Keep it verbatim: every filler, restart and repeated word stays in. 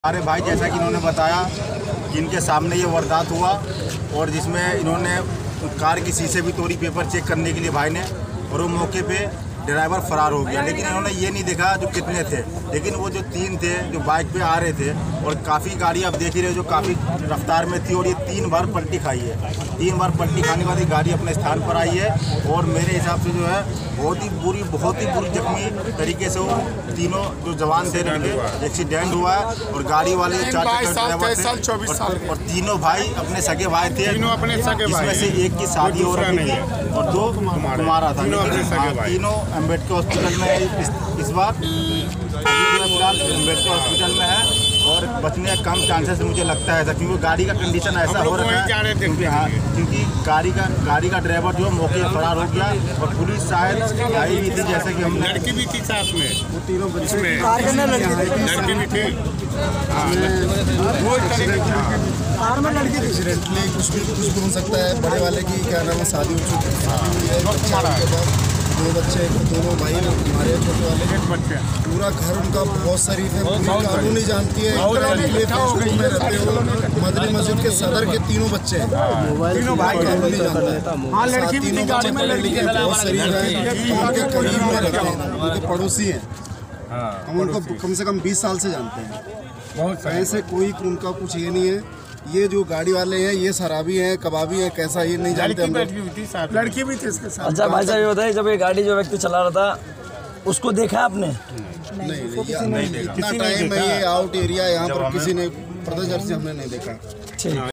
हमारे भाई जैसा कि इन्होंने बताया कि इनके सामने ये वारदात हुआ और जिसमें इन्होंने कार की शीशे भी तोड़ी पेपर चेक करने के लिए भाई ने, और वो मौके पे ड्राइवर फरार हो गया। लेकिन इन्होंने ये नहीं देखा जो कितने थे, लेकिन वो जो तीन थे जो बाइक पे आ रहे थे, और काफ़ी गाड़ी आप देख ही रहे हो जो काफ़ी रफ्तार में थी, और ये तीन बार पलटी खाई है। तीन बार पलटी खाने के बाद ये गाड़ी अपने स्थान पर आई है, और मेरे हिसाब से जो है बहुत ही बुरी बहुत ही बुरी जख्मी तरीके से वो तीनों जो जवान थे एक्सीडेंट हुआ है। और गाड़ी वाले चार ड्राइवर थे और तीनों भाई अपने सगे भाई थे, जिसमें से एक की शादी हो रही थी और दो कुमारा था। तीनों अम्बेडकर हॉस्पिटल में है इस, इस बार फिलहाल अम्बेडकर हॉस्पिटल में है, और बचने का कम चांसेस मुझे लगता है, क्योंकि गाड़ी का कंडीशन ऐसा हो रहा है क्योंकि हाँ क्योंकि गाड़ी का गाड़ी का ड्राइवर जो मौके पर फरार हो गया, और पुलिस शायद आई भी थी, जैसे कि हमने लड़की भी थी साथ में, वो तीनों बच्चे लड़की भी थी, एक्सीडेंटली कुछ भी कुछ भी हो सकता है। बड़े वाले की क्या नाम है शादी हो चुकी है, दो बच्चे दोनों भाई हमारे छोटे वाले बच्चे, पूरा घर उनका बहुत शरीफ है, पूरी कानून नहीं जानती है। में रहते हो मदनी मस्जिद के सदर के तीनों बच्चे हैं, तीनों भाई कानून नहीं जानते हैं। तीनों बच्चे पढ़े लिखे बहुत शरीफ है, उनके करीब में रहते हैं, उनके पड़ोसी हैं। हम उनको कम से कम बीस साल से जानते हैं। बहुत ऐसे कोई उनका कुछ ये नहीं है। ये जो गाड़ी वाले हैं ये शराबी हैं, कबाबी हैं, कैसा ये नहीं जानते हम लोग। लड़की भी थी इसके साथ। अच्छा भाई साहब ये बताइए, जब ये गाड़ी जो व्यक्ति चला रहा था उसको देखा आपने? नहीं, नहीं, नहीं, इतना टाइम है, ये आउट एरिया, यहाँ पर किसी ने प्रदर्शन से हमने नहीं देखा।